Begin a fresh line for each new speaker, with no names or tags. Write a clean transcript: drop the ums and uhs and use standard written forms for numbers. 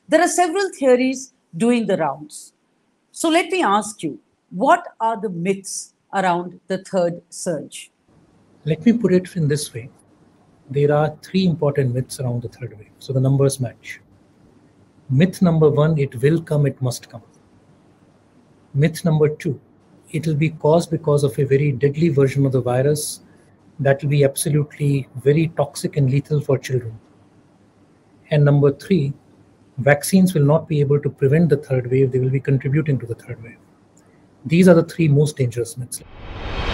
There are several theories doing the rounds. So let me ask you, what are the myths around the third surge?
Let me put it in this way. There are three important myths around the third wave. So the numbers match. Myth number one, it will come, it must come. Myth number two, it will be caused because of a very deadly version of the virus that will be absolutely very toxic and lethal for children. And number three, vaccines will not be able to prevent the third wave, they will be contributing to the third wave. These are the three most dangerous myths.